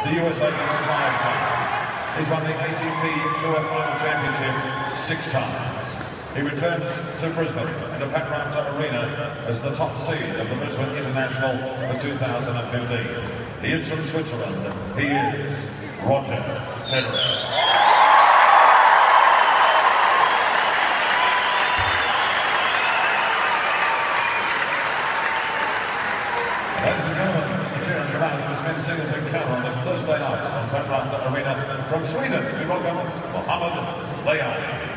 the US Open 5 times. He's won the ATP Tour Final Championship 6 times. He returns to Brisbane in the Pat Rafter Arena as the top seed of the Brisbane International for 2015. He is from Switzerland. He is Roger Federer. Ladies and gentlemen, the cheer and command of this men's singles encounter on this Thursday night on Pat Rafter Arena from Sweden. We welcome Mohammed Leon.